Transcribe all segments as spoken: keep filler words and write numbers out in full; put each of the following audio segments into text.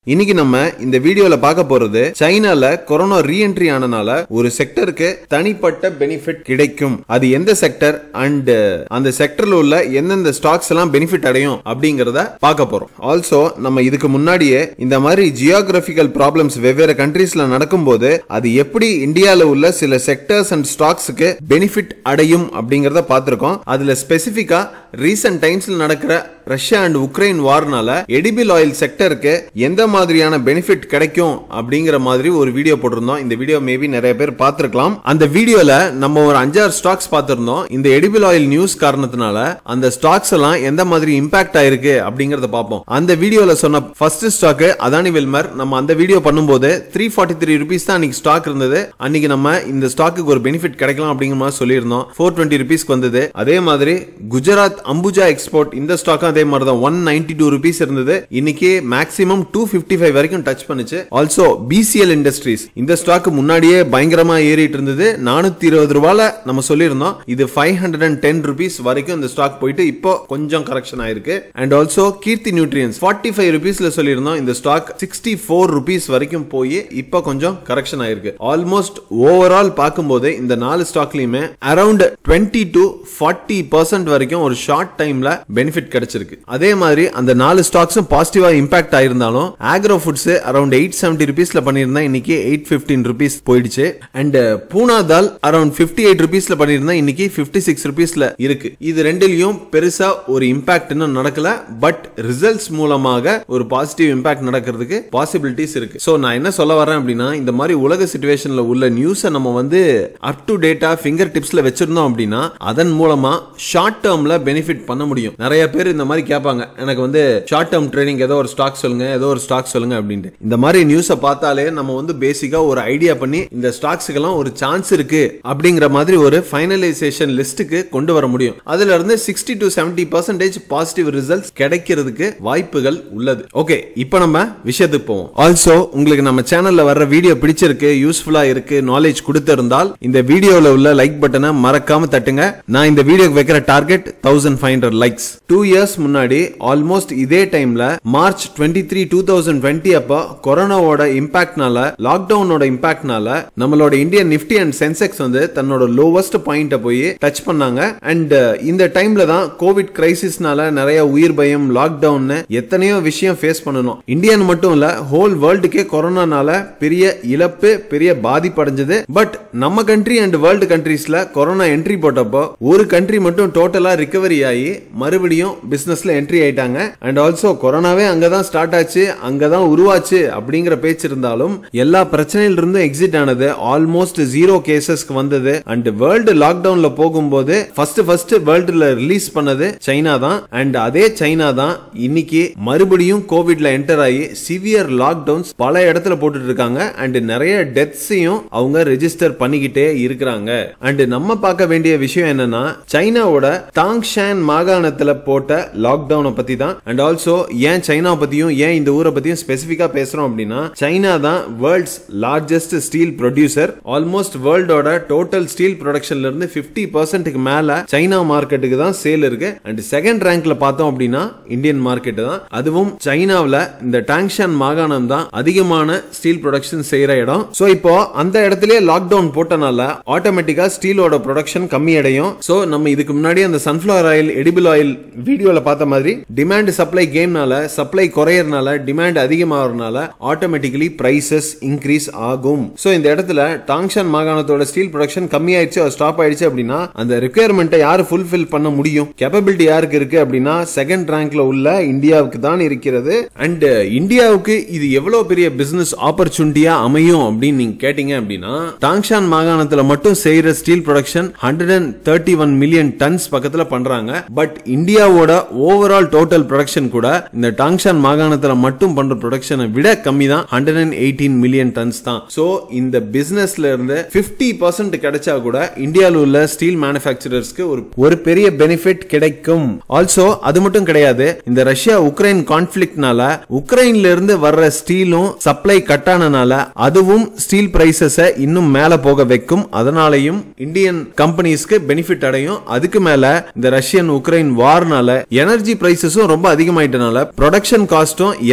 இன்னைக்கு நம்ம இந்த வீடியோல பார்க்க போறது சைனால கொரோனா ரீஎன்ட்ரி ஆனனால ஒரு செக்டருக்கு தனிப்பட்ட பெனிஃபிட் கிடைக்கும். அது எந்த செக்டர் அண்ட் அந்த செக்டர்ல உள்ள எந்தெந்த ஸ்டாக்ஸ் எல்லாம் பெனிஃபிட் அடையும் அப்படிங்கறத பார்க்க போறோம். ஆல்சோ நம்ம இதுக்கு முன்னாடியே இந்த மாதிரி ஜியோகிராபிக்கல் ப்ராப்ளம்ஸ் வெவ்வேறு கண்ட்ரீஸ்ல நடக்கும்போது அது எப்படி இந்தியால உள்ள சில செக்டர்ஸ் அண்ட் ஸ்டாக்ஸ்க்கு பெனிஃபிட் அடையும் அப்படிங்கறத பார்த்திருக்கோம். அதுல ஸ்பெசிபிக்கா ரீசன்ட் டைம்ஸ்ல நடக்கிற ரஷ்யா அண்ட் உக்ரைன் வார்னால எடிபிள் ஆயில் செக்டருக்கு எந்த மாதிரியான பெனிஃபிட் கிடைக்கும் அப்படிங்கிற மாதிரி ஒரு வீடியோ போட்டிருந்தோம். இந்த வீடியோ மேபி நிறைய பேர் பார்த்திருக்கலாம். அந்த வீடியோல நம்ம ஒரு அஞ்சாறு ஸ்டாக்ஸ் பார்த்திருந்தோம். இந்த எடிபிள் ஆயில் நியூஸ் காரணத்தினால அந்த ஸ்டாக்ஸ் எல்லாம் எந்த மாதிரி இம்பாக்ட் ஆயிருக்கு அப்படிங்கறத பார்ப்போம். அந்த வீடியோல சொன்ன ஃபர்ஸ்ட் ஸ்டாக் அதானி வில்மர். நம்ம அந்த வீடியோ பண்ணும்போது த்ரீ ஃபார்ட்டி த்ரீ ருபீஸ் தான் அன்னைக்கு ஸ்டாக் இருந்தது. அன்னைக்கு நம்ம இந்த ஸ்டாக்கு ஒரு பெனிஃபிட் கிடைக்கலாம் அப்படிங்கிற மாதிரி சொல்லியிருந்தோம். ஃபோர் டுவெண்ட்டி ருபீஸ்க்கு வந்தது. அதே மாதிரி குஜராத் அம்புஜா எக்ஸ்போர்ட் இந்த ஸ்டாக் அதே மாதிரி தான் ஒன் நைன்டி டூ ருபீஸ் இருந்தது. இன்னைக்கு மேக்ஸிமம் டூ ஃபிஃப்டி ஃபைவ் வரைக்கும் டச் பண்ணுச்சு. ஆல்சோ பிசிஎல் இண்டஸ்ட்ரீஸ் இந்த ஸ்டாக் முன்னாடியே பயங்கரமா ஏறிட்டு இருந்தது. நானூத்தி இருபது ரூபாயில நம்ம சொல்லியிருந்தோம். இது ஃபைவ் ஹண்ட்ரட் டென் ருபீஸ் வரைக்கும் இந்த ஸ்டாக் போயிட்டு இப்போ கொஞ்சம் கரெக்ஷன் ஆயிருக்கு. And also Keerthi nutrients forty five ருபீஸ்ல சொல்லியிருந்தோம். இந்த ஸ்டாக் சிக்ஸ்டி ஃபோர் ருபீஸ் வரைக்கும் போய் இப்போ கொஞ்சம் கரெக்ஷன் ஆயிருக்கு. ஆல்மோஸ்ட் ஓவரால் பார்க்கும்போது இந்த நாலு ஸ்டாக்லயுமே around twenty to forty percent வரைக்கும் ஒரு ஷார்ட் டைம்ல பெனிஃபிட் கிடைச்சிருக்கு. அதே மாதிரி அந்த நாலு ஸ்டாக்ஸும் பாசிட்டிவா இம்பாக்ட் ஆயிருந்தாலும் agro foods around eight seventy ருபீஸ்ல பண்ணிருந்தா இன்னைக்கு எயிட் பிப்டீன் ருபீஸ் போயிடுச்சு. And Poona dal around fifty eight ருபீஸ்ல பண்ணிருந்தா இன்னைக்கு பிப்டி சிக்ஸ் ருபீஸ்ல இருக்கு. இது ரெண்டுலயும் பெருசா ஒரு இம்பாக்ட் இன்னும் நடக்கல. பட் ரிசல்ட்ஸ் மூலமாக ஒரு பாசிட்டிவ் இம்பாக்ட் நடக்கிறதுக்கு பாசிபிலிட்டிஸ் இருக்கு. சோ நான் என்ன சொல்ல வரேன் அப்படின்னா இந்த மாதிரி உலக சிச்சுவேஷன்ல உள்ள நியூஸை நம்ம வந்து அப் டு டேட்டா ஃபிங்கர் டிப்ஸ்ல வச்சிருந்தோம் அப்படின்னா அதன் மூலமா ஷார்ட் டேர்ம்ல பெனிஃபிட் பண்ண முடியும். நிறைய பேர் இந்த மாதிரி கேட்பாங்க, எனக்கு வந்து ஷார்ட் டேர்ம் ட்ரேடிங் ஏதோ ஒரு ஸ்டாக் சொல்லுங்க ஏதோ ஒரு ஸ்டாக் சொல்லுங்க அப்படின்ட்டு. இந்த மாதிரி நியூஸை பார்த்தாலே நம்ம வந்து பேசிக்கா ஒரு ஐடியா பண்ணி இந்த ஸ்டாக்ஸ்க்கெல்லாம் ஒரு சான்ஸ் இருக்கு அப்படிங்கிற மாதிரி ஒரு ஃபைனலைசேஷன் லிஸ்ட்டுக்கு கொண்டு வர முடியும். அதுல இருந்து sixty to seventy percentage positive results கிடைக்கிறதுக்கு வாய்ப்புகள் உள்ளது. ஓகே, இப்போ நம்ம விஷயத்துக்கு போவோம். ஆல்சோ உங்களுக்கு நம்ம சேனல்ல வர்ற வீடியோ பிடிச்சிருக்கு, யூஸ்ஃபுல்லா இருக்கு, நாலேஜ் கொடுத்திருந்தால் இந்த வீடியோல உள்ள லைக் பட்டனை மறக்காம தட்டுங்க. நான் இந்த வீடியோக்கு வைக்கிற target thousand five hundred likes. Two years முன்னாடி ஆல்மோஸ்ட் இதே டைம்ல March twenty three two thousand twenty அப்போ கொரோனாவோட இம்பாக்ட்னால லாக்டவுனோட இம்பாக்ட்னால நம்மளோட இந்தியன் நிப்டி அண்ட் சென்செக்ஸ் வந்து தன்னோட லோவஸ்ட் பாயிண்ட போய் டச் பண்ணாங்க. அண்ட் இந்த டைம்ல தான் கோவிட் கிரைசிஸ்னால நிறைய உயிர் பயம், லாக்டவுன் எத்தனையோ விஷயம் ஃபேஸ் பண்ணணும். இந்தியன் மட்டும் இல்ல ஹோல் வேர்ல்டுக்கே கொரோனானால பெரிய இழப்பு, பெரிய பாதிப்பு அடைஞ்சது. பட் நம்ம கண்ட்ரி அண்ட் வேர்ல்டு கண்ட்ரீஸ்ல கொரோனா என்ட்ரி போட்டப்போ ஒரு கண்ட்ரி மட்டும் டோட்டலா ரிகவரி ஆகி மறுபடியும் பிசினஸ்ல என்ட்ரி ஆயிட்டாங்க. அண்ட் ஆல்சோ கொரோனாவே அங்கதான் ஸ்டார்ட் ஆச்சு, அங்கதான் உருவாச்சு அப்படிங்கிற பேச்சு இருந்தாலும் எல்லா பிரச்சனையில இருந்து எக்ஸிட் ஆனது. ஆல்மோஸ்ட் ஜீரோ கேசஸ்க்கு வந்தது. அண்ட் வேர்ல்டு லாக்டவுன்ல போகும்போது ஃபர்ஸ்ட் ஃபர்ஸ்ட் வேர்ல்டுல ரிலீஸ் பண்ணது சைனா தான். அண்ட் அதே சைனா தான் இன்னைக்கு மறுபடியும் கோவிட்ல என்டர் ஆகி சிவியர் லாக்டவுன்ஸ் பல இடத்துல போட்டுட்டு இருக்காங்க. அண்ட் நிறைய டெத்ஸையும் அவங்க ரெஜிஸ்டர் பண்ணிக்கிட்டே இருக்கிறாங்க. அண்ட் நம்ம பார்க்க வேண்டிய விஷயம் என்னன்னா சைனாவோட டாங்ஷான் மாகாணத்துல போட்ட லாக்டவுனை பத்தி தான். அண்ட் ஆல்சோ ஏன் சைனா பத்தியும் ஏன் இந்த ஊரை பத்தியும் ஸ்பெசிபிக்கா பேசுறோம் அப்படின்னா சைனா தான் world's largest steel producer. Almost வேர்ல்டோட டோட்டல் ஸ்டீல் ப்ரொடக்ஷன்ல இருந்து பிப்டி பர்சன்ட்க்கு மேல சைனா மார்க்கெட்டுக்கு தான் சேல் இருக்கு. அண்ட் செகண்ட் ரேங்க்ல பார்த்தோம் அப்படின்னா இந்தியன் மார்க்கெட் தான். அதுவும் சைனாவில் இந்த டாங்ஷான் மாகாணம் தான் அதிகமான ஸ்டீல் ப்ரொடக்ஷன் செய்யற இடம். சோ இப்போ அந்த இடத்திலே லாக்டவுன் போட்டனால ஆட்டோமேட்டிக்கா ஸ்டீலோட ப்ரொடக்ஷன் கம்மி அடையும். சோ நம்ம இதுக்கு முன்னாடி அந்த சன்ஃபிளவர் ஆயில், எடிபிள் ஆயில் வீடியோல பார்த்த மாதிரி டிமாண்ட் சப்ளை கேம்னால சப்ளை குறையறனால டிமாண்ட் அதிகமாகறனால ஆட்டோமேட்டிக்கலி பிரைசஸ் இன்க்ரீஸ் ஆகும். சோ இந்த இடத்துல டாங்ஷான் மாகாணத்தோட ஸ்டீல் ப்ரொடக்ஷன் கம்மி ஆயிடுச்சு, ஸ்டாப் ஆயிடுச்சு அப்படின்னா அந்த ரிக்வயர்மெண்ட்டை யாரு ஃபுல்ஃபில் பண்ண முடியும்? கேப்பபிலிட்டி யாருக்கு இருக்கு அப்படின்னா செகண்ட் ரேங்க்ல உள்ள இந்தியாவுக்கு தான் இருக்கிறது. அண்ட் இந்தியாவுக்கு இது எவ்வளவு பெரிய பிசினஸ் ஆப்பர்ச்சுனிட்டியா அமையும் அப்படின்னு நீங்க கேட்டீங்க அப்படின்னா டாங்ஷான் மாகாணத்துல மட்டும் செய்யற steel production hundred and thirty one million tons பக்கத்துல பண்றாங்க. பட் இந்தியாவோட ஓவரால் டோட்டல் ப்ரொடக்ஷன் கூட இந்த டாங்ஷான் மாகாணத்துல மட்டும் பண்ற ப்ரொடக்ஷனை விட கம்மி தான், hundred and eighteen million tons தான். சோ இந்த பிசினஸ்ல இருந்து பிப்டி பர்சன்ட் கிடைச்சா கூட இந்தியாவில் உள்ள ஸ்டீல் மேனுஃபேக்சரர்ஸ்க்கு ஒரு ஒரு பெரிய பெனிஃபிட் கிடைக்கும். ஆல்சோ அது மட்டும் கிடையாது, இந்த ரஷ்யா உக்ரைன் கான்ஃபிளிக்ட்னால உக்ரைன்ல இருந்து வர்ற ஸ்டீலும் சப்ளை கட் ஆனனால அதுவும் ஸ்டீல் பிரைசஸ் இன்னும் மேல போக வைக்கும். அதனாலையும் இந்தியன் கம்பெனிஸ்க்கு பெனிஃபிட் அடையும். அதுக்கு மேல இந்த ரஷ்யன் உக்ரைன் வார்னால எனர்ஜி பிரைசஸும் ரொம்ப அதிகமாயிட்டனால ப்ரொடக்ஷன் காஸ்டும் எல்லா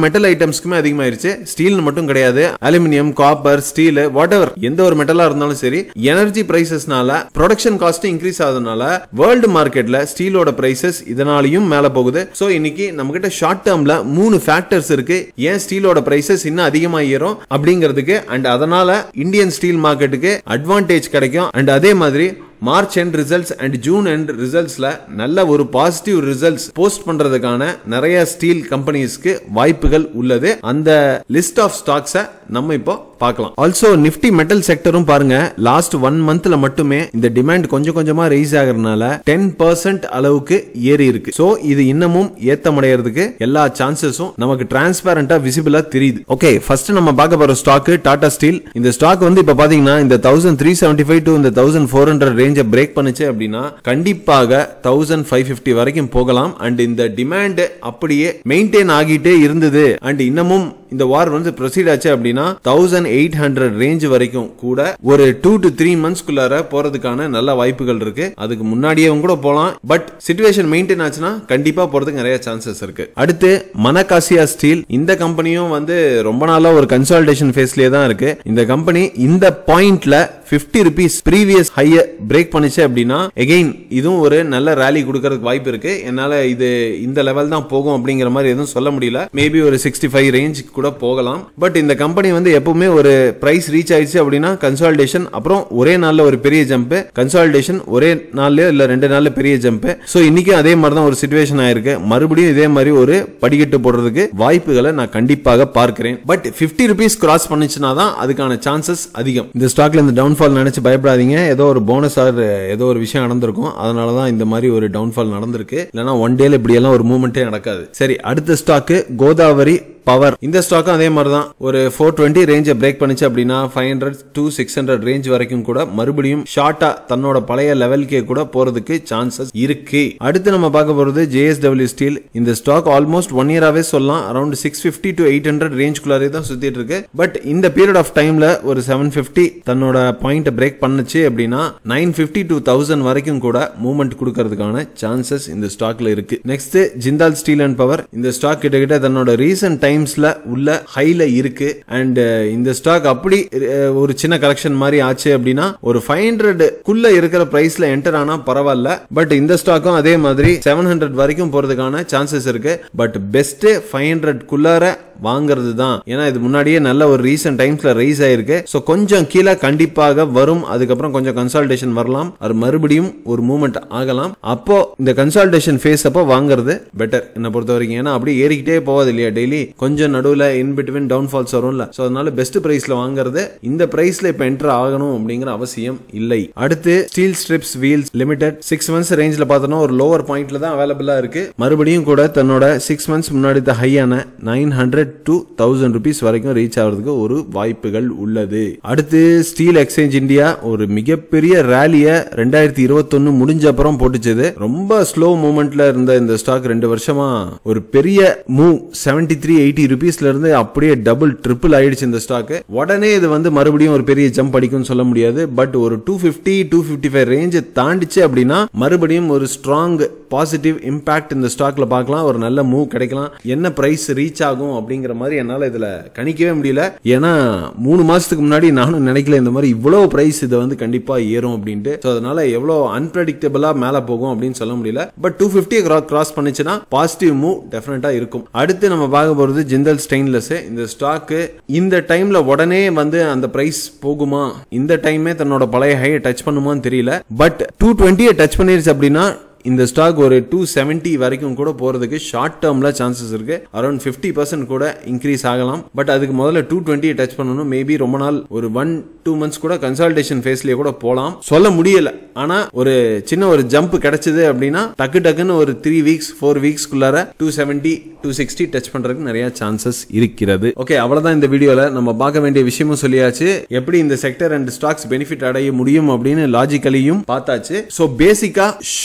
மெட்டல் ஐட்டம்ஸ்க்குமே அதிகமாயிருச்சு. ஸ்டீல் மட்டும் கிடையாது, aluminium, copper, steel, whatever எந்த ஒரு மெட்டலா இருந்தாலும் சரி, எனர்ஜி பிரைசஸ்னால ப்ரொடக்ஷன் காஸ்ட் இன்க்ரீஸ் ஆகுதுனால வேர்ல்டு மார்க்கெட்ல ஸ்டீலோட பிரைசஸ் இதனாலையும் மேல போகுது. சோ இன்னைக்கு நம்ம கிட்ட ஷார்ட் டேர்ம்ல மூணு ஃபேக்டர்ஸ் இருக்கு ஏன் ஸ்டீலோட பிரைசஸ் இன்னும் அதிகமா ஏறும் அப்படிங்கிறதுக்கு. அண்ட் அதனால இந்தியன் ஸ்டீல் மார்க்கெட்டுக்கு அட்வான்டேஜ் கிடைக்கும். அண்ட் அதே மாதிரி March end results and June end ரிசல்ட்ஸ்ல நல்ல ஒரு பாசிட்டிவ் ரிசல்ட்ஸ் போஸ்ட் பண்றதுக்கான நிறைய ஸ்டீல் கம்பெனிஸ்க்கு வாய்ப்புகள் உள்ளது. அந்த லிஸ்ட் ஆஃப் ஸ்டாக்ஸை நம்ம இப்போ பார்க்கலாம். ஆல்சோ நிப்டி மெட்டல் செக்டரும் பாருங்க, லாஸ்ட் ஒன் மந்த்ல மட்டுமே இந்த டிமாண்ட் கொஞ்சம் கொஞ்சமா ரைஸ் ஆகிறதுனால டென் பர்சன்ட் அளவுக்கு ஏறி இருக்கு. சோ இது இன்னமும் ஏத்தமடைறதுக்கு எல்லா சான்சஸும் நமக்கு டிரான்ஸ்பரண்டா விசிபிளா தெரியுது. ஓகே, ஃபர்ஸ்ட் நம்ம பார்க்க போற ஸ்டாக் டாடா ஸ்டீல். இந்த ஸ்டாக் வந்து இப்ப பாத்தீங்கன்னா இந்த thousand three seventy five to இந்த thousand four hundred range break பண்ணுச்சு அப்படின்னா கண்டிப்பாக தௌசண்ட் ஃபைவ் பிப்டி வரைக்கும் போகலாம். அண்ட் இந்த டிமாண்ட் அப்படியே மெயின்டைன் ஆகிட்டே இருந்தது அண்ட் இன்னமும் இந்த வார் வந்து ப்ரொசீட் ஆச்சு அப்படின்னா தௌசண்ட் எயிட் ஹண்ட்ரட் ரேஞ்ச் வரைக்கும் கூட ஒரு டூ டு த்ரீ மந்த்ஸ்க்குள்ளார போறதுக்கான நல்ல வாய்ப்புகள் இருக்கு. அதுக்கு முன்னாடியே கூட போலாம், பட் சிச்சுவேஷன் மெயின்டைன் ஆச்சுன்னா கண்டிப்பா போறதுக்கு நிறைய சான்சஸ் இருக்கு. அடுத்து மனகாசியா ஸ்டீல். இந்த கம்பெனியும் வந்து ரொம்ப நாளா ஒரு கன்சாலிடேஷன் ஃபேஸ்லயே தான் இருக்கு. இந்த கம்பெனி இந்த பாயிண்ட்ல பிப்டி ருபீஸ் ப்ரீவியஸ் ஹைய பிரேக் பண்ணிச்சு அப்படின்னா எகைன் இதுவும் ஒரு நல்ல ரேலி கொடுக்கறதுக்கு வாய்ப்பு இருக்கு. என்னால இது இந்த லெவல் தான் போகும் அப்படிங்கிற மாதிரி எதுவும் சொல்ல முடியல. மேபி ஒரு சிக்ஸ்டி ஃபைவ் ரேஞ்ச் கூட போகலாம். பட் இந்த கம்பெனி வந்து எப்பவுமே ஒரு பிரைஸ் ரீச் ஆயிடுச்சு அப்படின்னா கன்சாலிடேஷன், அப்புறம் ஒரே நாள்ல ஒரு பெரிய ஜம்ப், கன்சாலிடேஷன் ஒரே நாள்ல இல்ல ரெண்டு நாள்ல பெரிய ஜம்ப். சோ இன்னைக்கு அதே மாதிரி தான் ஒரு சிச்சுவேஷன் ஆயிருக்கு. மறுபடியும் இதே மாதிரி ஒரு படிக்கட்டு போடுறதுக்கு வாய்ப்புகளை நான் கண்டிப்பாக பார்க்கிறேன். பட் பிப்டி ருபீஸ் கிராஸ் பண்ணிச்சுனா தான் அதுக்கான சான்சஸ் அதிகம். இந்த ஸ்டாக்ல இந்த டவுன்ஃபால் நினைச்சு பயப்படாதீங்க. ஏதோ ஒரு போனஸ் ஆர் ஏதோ ஒரு விஷயம் நடந்திருக்கும், அதனாலதான் இந்த மாதிரி ஒரு டவுன்ஃபால் நடந்திருக்கு. இல்லனா ஒன் டேல இப்படி எல்லாம் ஒரு மூவ்மெண்டே நடக்காது. சரி, அடுத்த ஸ்டாக் கோதாவரி பவர். இந்த ஸ்டாக்கும் அதே மாதிரி தான் ஒரு ஃபோர் டுவெண்ட்டி ரேஞ்சை பிரேக் பண்ணிச்சு அப்படின்னா five hundred to six hundred range வரைக்கும் கூட மறுபடியும் ஷார்ட்டா தன்னோட பழைய லெவல்கே கூட போறதுக்கு சான்சஸ் இருக்கு. அடுத்து நம்ம பார்க்க போறது ஜேஎஸ்டபிள்யூ ஸ்டீல். இந்த ஸ்டாக் ஆல்மோஸ்ட் ஒன் இயராவே சொல்லலாம் around six fifty to eight hundred ரேஞ்ச்குள்ளாரே தான் சுத்திட்டு இருக்கு. பட் இந்த பீரியட் ஆஃப் டைம்ல ஒரு செவன் பிப்டி தன்னோட பாயிண்ட் பிரேக் பண்ணுச்சு அப்படின்னா நைன் பிப்டி டு தௌசண்ட் வரைக்கும் கூட மூவ்மெண்ட் கொடுக்கறதுக்கான சான்சஸ் இந்த ஸ்டாக்ல இருக்கு. Next Jindal steel and power. இந்த ஸ்டாக் கிட்டத்தட்ட தன்னோட ரீசன்ட் டைம்ஸ்ல உள்ள ஹைல இருக்கு. அண்ட் இந்த ஸ்டாக் அப்படி ஒரு சின்ன கரெக்ஷன் மாதிரி ஆச்சு அப்படின்னா ஒரு ஃபைவ் ஹண்ட்ரட் குள்ள இருக்கிற பிரைஸ்ல என்டர் ஆனா பரவாயில்ல. பட் இந்த ஸ்டாக்கும் அதே மாதிரி செவன் ஹண்ட்ரட் வரைக்கும் போறதுக்கான சான்சஸ் இருக்கு. பட் பெஸ்ட் ஃபைவ் ஹண்ட்ரட் குள்ளார வாங்குறது தான். ஏன்னா இது முன்னாடியே நல்ல ஒரு ரீசன்ட் டைம்ஸ்ல ரைஸ் ஆயிருக்கு. சோ கொஞ்சம் கீழே கண்டிப்பாக வரும். அதுக்கப்புறம் கொஞ்சம் கன்சால்டேஷன் வரலாம், அது மறுபடியும் ஒரு மூவ்மெண்ட் ஆகலாம். அப்போ இந்த கன்சால்டேஷன் ஃபேஸ் அப்போ வாங்குறது பெட்டர் என்ன பொறுத்த வரைக்கும். ஏன்னா அப்படி ஏறிக்கிட்டே போவாது இல்லையா டெய்லி, கொஞ்சம் நடுவுல இன் பிட்வீன் டவுன் ஃபால்ஸ் வரும்ல. சோ அதனால பெஸ்ட் பிரைஸ்ல வாங்குறது. இந்த பிரைஸ்ல இப்ப என்டர் ஆகணும் அப்படிங்கிற அவசியம் இல்லை. அடுத்து steel strips wheels limited. Six months ரேஞ்சில பார்த்தோம்னா ஒரு லோவர் பாயிண்ட்ல தான் அவைலபிளா இருக்கு. மறுபடியும் கூட தன்னோட சிக்ஸ் மந்த்ஸ் முன்னாடி ஹையான nine hundred to thousand rupees வரைக்கும் ரீச் ஆகிறதுக்கு ஒரு வாய்ப்புகள் உள்ளது. அடுத்து ஸ்டீல் எக்ஸ்சேஞ்ச் இந்தியா ஒரு மிகப்பெரிய ரேலிய ரெண்டாயிரத்தி இருபத்தி ஒன்னு முடிஞ்ச அப்புறம் போட்டுச்சது. ரொம்ப ஸ்லோ மூவ்மெண்ட்ல இருந்த இந்த ஸ்டாக் ரெண்டு வருஷமா ஒரு பெரிய மூவ் செவன்டி த்ரீ எயிட்டி ருபீஸ்ல இருந்து அப்படியே டபுள் ட்ரிபிள் ஆயிடுச்சு இந்த ஸ்டாக். உடனே இது வந்து மறுபடியும் ஒரு பெரிய ஜம்ப் அடிக்கும் சொல்ல முடியாது. பட் ஒரு two fifty two fifty five range தாண்டிச்சு அப்படின்னா மறுபடியும் ஒரு ஸ்ட்ராங் பாசிட்டிவ் இம்பாக்ட் இந்த ஸ்டாக்ல பார்க்கலாம். ஒரு நல்ல மூவ் கிடைக்கலாம். என்ன பிரைஸ் ரீச் ஆகும் அப்படிங்கிற மாதிரி என்னால இதுல கணிக்கவே முடியல. ஏன்னா மூணு மாசத்துக்கு முன்னாடி நானும் நினைக்கல இந்த மாதிரி இவ்வளவு பிரைஸ் இதை வந்து கண்டிப்பா ஏறும் அப்படின்ட்டு. அதனால எவ்வளவு அன்பிரடிக்டபிளா மேல போகும் அப்படின்னு சொல்ல முடியல. பட் டூ பிப்டி கிராஸ் பண்ணிச்சுன்னா பாசிட்டிவ் மூவ் டெஃபினட்டா இருக்கும். அடுத்து நம்ம பார்க்க போறது ஜிந்தல் ஸ்டெயின்லெஸ். இந்த ஸ்டாக் இந்த டைம்ல உடனே வந்து அந்த பிரைஸ் போகுமா, இந்த டைமே தன்னோட பழைய ஹை டச் பண்ணுமான்னு தெரியல. பட் டூ டுவெண்ட்டி டச் பண்ணிருச்சு அப்படின்னா இந்த ஸ்டாக் ஒரு டூ செவன்டி வரைக்கும் கூட போறதுக்கு ஷார்ட் டேர்ம்ல சான்சஸ் இருக்கு. அரௌண்ட் பிப்டி பர்சன்ட் கூட இன்க்ரீஸ் ஆகலாம். பட் அதுக்கு முதல்ல டூ டுவெண்ட்டி டச் பண்ணணும். மேபி ரொம்ப நாள் ஒரு ஒன் டூ மந்த்ஸ் கூட கன்சால்டேஷன் ஃபேஸ்லயே கூட போலாம், சொல்ல முடியல. ஆனா ஒரு சின்ன ஒரு ஜம்ப் கிடைச்சது அப்படின்னா டக்கு டக்குன்னு ஒரு த்ரீ வீக்ஸ் ஃபோர் வீக்ஸ்க்குள்ளார two seventy two sixty touch பண்றதுக்கு நிறைய சான்சஸ் இருக்கிறது. ஓகே, அவ்வளவுதான் இந்த வீடியோல நம்ம பார்க்க வேண்டிய விஷயமும் சொல்லியாச்சு. எப்படி இந்த செக்டர் அண்ட் ஸ்டாக்ஸ் பெனிஃபிட் அடைய முடியும் அப்படின்னு லாஜிக்கலியும் பார்த்தாச்சு. சோ பேசிக்கா ஷார்ட்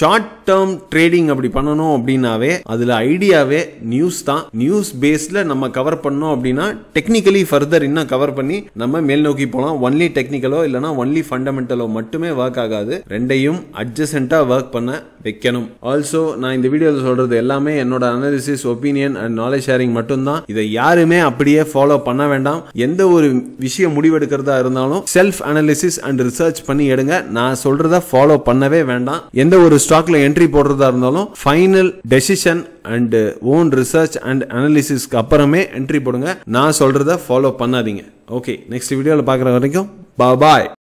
டேர்ம் ட்ரேடிங் அப்படி பண்ணணும் அப்படின்னாவே அதுல ஐடியாவே நியூஸ் தான். நியூஸ் பேஸ்ல நம்ம கவர் பண்ணோம் அப்படின்னா டெக்னிக்கலி ஃபர்தர் இன்னும் கவர் பண்ணி நம்ம மேல் நோக்கி போலாம். ஒன்லி டெக்னிக்கலோ இல்லனா ஒன்லி ஃபண்டமெண்டலோ மட்டுமே ஒர்க் ஆகாது. ரெண்டையும் அட்ஜசென்ட்டா ஒர்க் பண்ண வைக்கணும். ஆல்சோ நான் இந்த வீடியோல சொல்றது எல்லாமே என்னோட analysis, opinion and knowledge sharing மட்டும்தான். இதை யாருமே அப்படியே ஃபாலோ பண்ண வேண்டாம். எந்த ஒரு விஷயம் முடிவெடுக்கிறதா இருந்தாலும் செல்ஃப் அனாலிசிஸ் அண்ட் ரிசர்ச் பண்ணி எடுங்க. நான் சொல்றத ஃபாலோ பண்ணவே வேண்டாம். எந்த ஒரு ஸ்டாக்ல என்ட்ரி போடுறதா இருந்தாலும் final decision and own research and அனாலிசிஸ்க்கு அப்புறமே என்ட்ரி போடுங்க. நான் சொல்றத ஃபாலோ பண்ணாதீங்க. ஓகே, நெக்ஸ்ட் வீடியோல பார்க்குற வரைக்கும் பாய்.